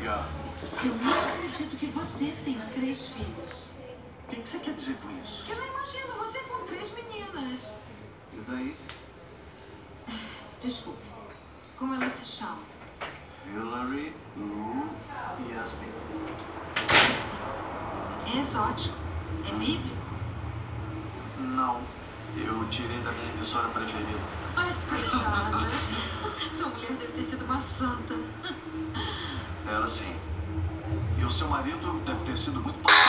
legal. Eu não acredito que você tenha 3 filhos. O que você quer dizer com isso? Eu não imagino você com 3 meninas. E daí? Desculpe. Como elas se chamam? Hillary, Lou e Yasmin. É exótico. É bíblico. Não. Eu tirei da minha emissora preferida. Ai, coitada. Sua mulher deve ter sido uma santa. Era sim. E o seu marido deve ter sido muito...